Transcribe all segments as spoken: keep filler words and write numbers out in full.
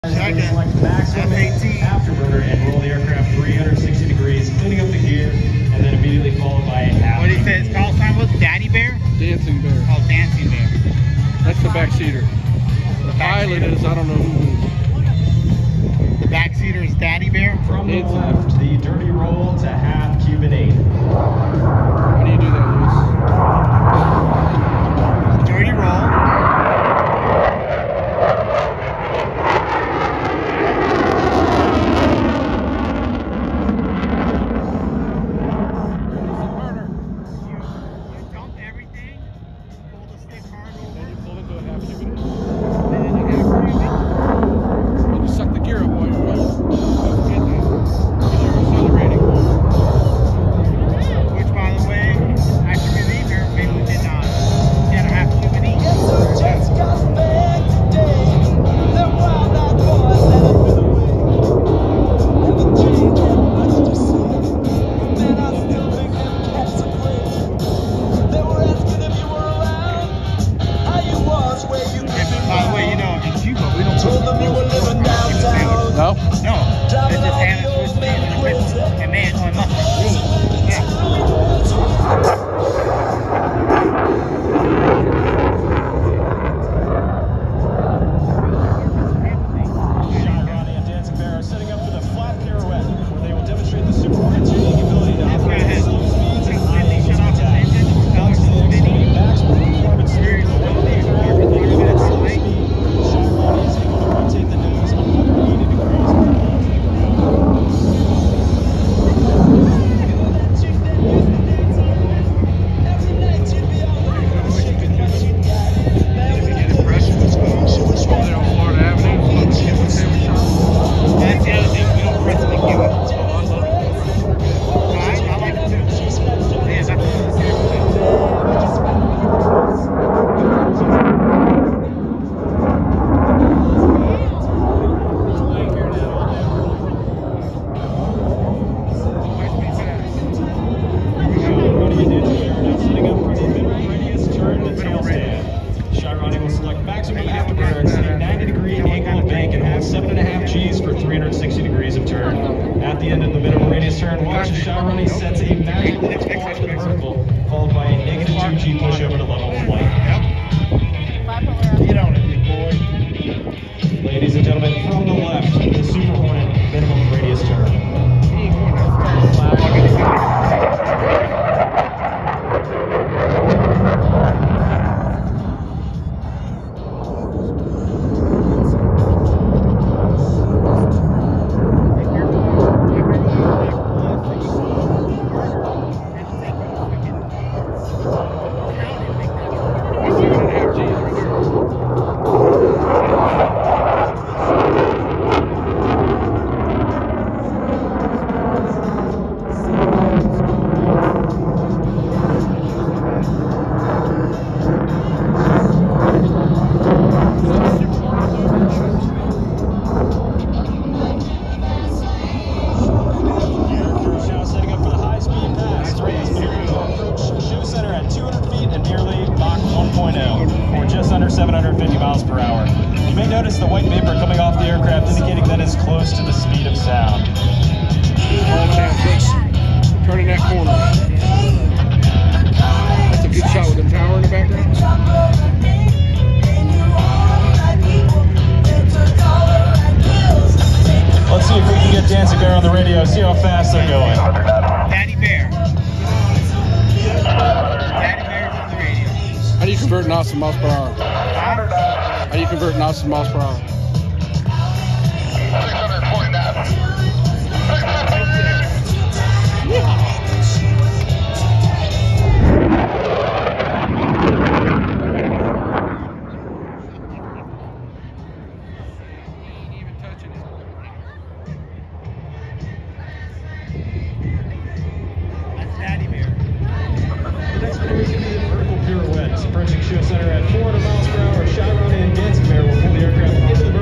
Second, maximum afterburner and roll the aircraft three hundred sixty degrees, cleaning up the gear, and then immediately followed by a half. What did he say his call sign was? Daddy Bear? Dancing Bear. Oh, Dancing Bear. That's the backseater. The pilot is, I don't know who. The backseater is Daddy Bear? From the left, the dirty roll to half Cuban eight. How do you do that, Lewis? Dirty roll. No? No. This is Hannah Swiss cheese and Christmas and man on mustard. Yeah. Sean Ronnie and Dancing Bear are setting up for the flat pirouette, where they will demonstrate the Super Hornet's unique ability to operate at slow speeds and high angles of attack. Alex Dix, maximum performance series, Sean Ronnie is able to rotate the nose one hundred eighty degrees. That's the other thing. We don't press the give it. I, I like it too. Yeah, that's maximum afterburner, setting ninety degree angle of bank and hold seven and a half G's for three hundred sixty degrees of turn. At the end of the minimum radius turn, watch as Sean Ronnie sets a magic vertical, followed by a negative two G pushover to level flight. Get on it, big boy. Ladies and gentlemen, from the left, the Super Hornet minimum radius turn. Or just under seven hundred fifty miles per hour. You may notice the white vapor coming off the aircraft, indicating that it's close to the speed of sound. Turning that corner. That's a good shot with the tower in the background. Let's see if we can get Dancing Bear on the radio, see how fast they're going. Daddy Bear. Daddy Bear's on the radio. How do you convert knots to miles per hour? How do you convert knots to miles per hour? That's Daddy Bear. The next one is going to be a vertical pirouette. Approaching show center at four hundred miles per hour, Sean Ronnie and Dancing Bear will pull the aircraft into the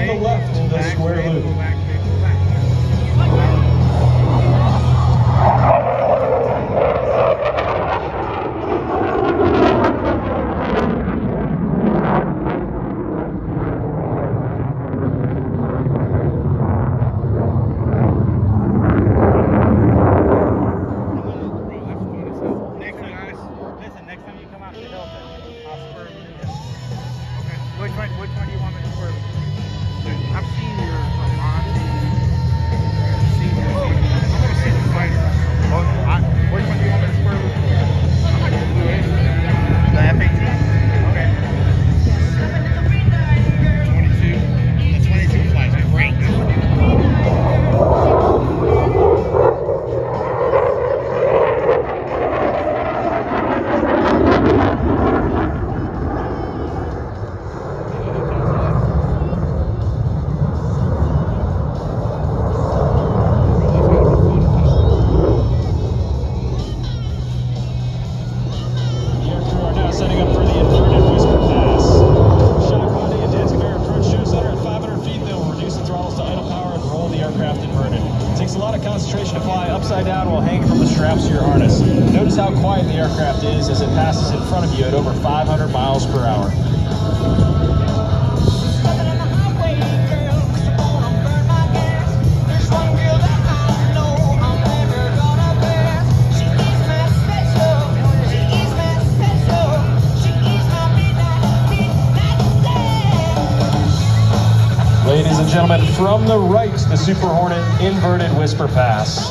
the left to the square loop. Which one, which one do you want me to swerve? I've seen your Vermont. I've seen your I'm going to see the fighter. Oh, I, which one do you want me to swerve? I'm not going to do it. The F eighteen? Okay. twenty-two. The twenty-two flies great. Setting up for the inverted Whisper Pass. Shock Body and Danzig Bear approach show center at five hundred feet. They will reduce the throttles to idle power and roll the aircraft inverted. It takes a lot of concentration to fly upside down while hanging from the straps to your harness. Notice how quiet the aircraft is as it passes in front of you at over five hundred miles per hour. Ladies and gentlemen, from the right, the Super Hornet inverted Whisper Pass.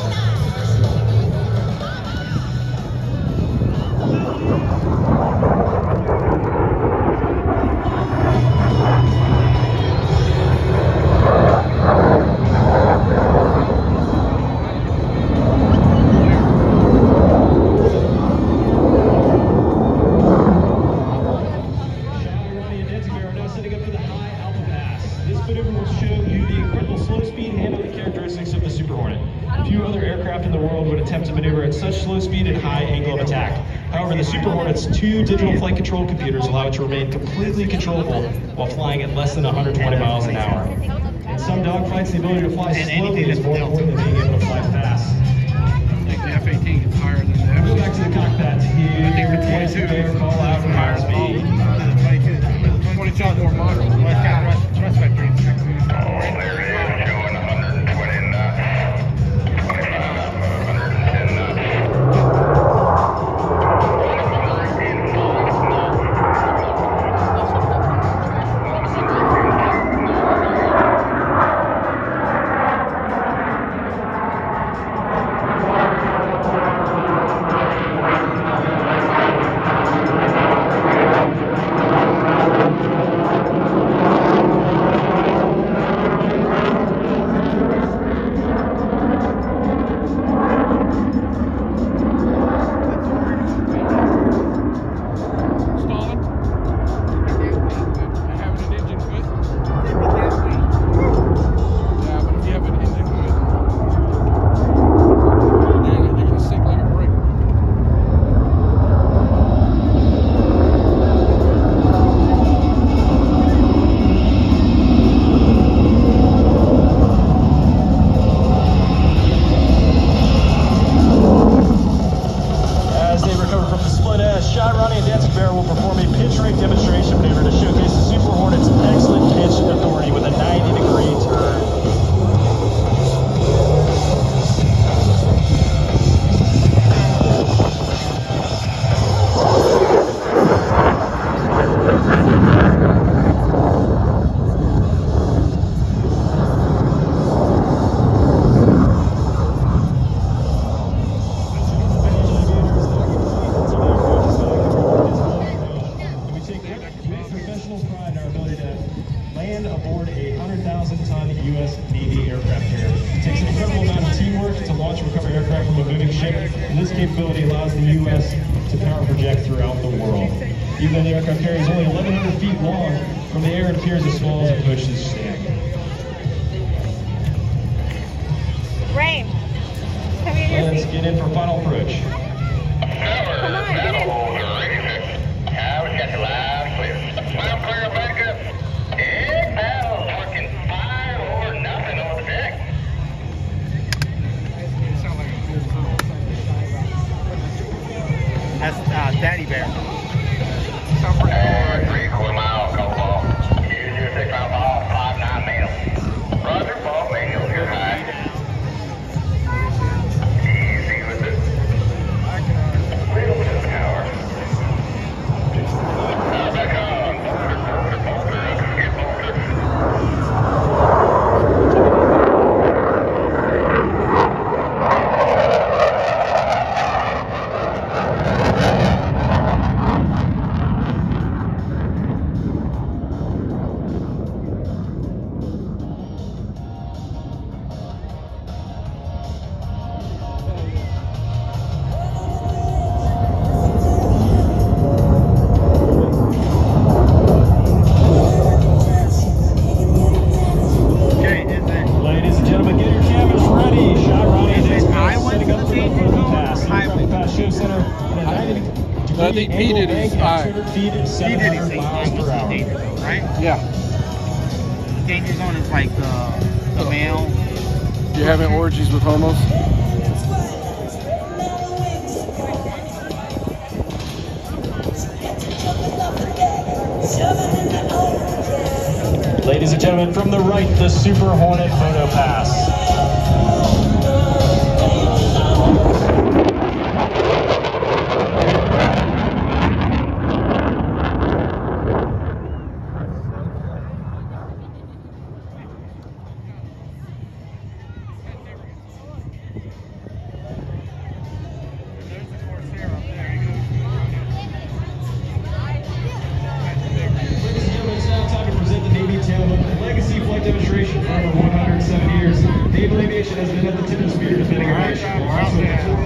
Maneuver will show you the incredible slow speed handling characteristics of the Super Hornet. Few other aircraft in the world would attempt to maneuver at such slow speed and high angle of attack. However, the Super Hornet's two digital flight control computers allow it to remain completely controllable while flying at less than one hundred twenty miles an hour. In some dogfights, the ability to fly slowly is more important than being able to fly fast. I think the F eighteen is higher than the F We'll go back to the cockpit to hear I think the twenty-two Bear call out for higher speed. The twenty-two, the twenty-two is more modern. Well, it's got thrust, thrust vector. Oh, there it is, showing one hundred twenty knots. twenty-five, one hundred ten knots. Aboard a one hundred thousand ton U S Navy aircraft carrier. It takes an incredible amount of teamwork to launch and recover aircraft from a moving ship, and this capability allows the U S to power project throughout the world. Even though the aircraft carrier is only eleven hundred feet long, from the air it appears as small as a coach's stand. Rain, come in your Let's seat. get in for final approach. Come on, get in. Now we got the live clear. Final clear back up. Yeah, now working think P. Diddy's high. P. Diddy's miles per hour. danger zone, right? Yeah. Danger zone is like the, the male. You're having orgies with homos? Ladies and gentlemen, from the right, the Super Hornet Photo Pass. Legacy flight demonstration for over one hundred seven years. Naval Aviation has been at the tip of the spear defending our nation.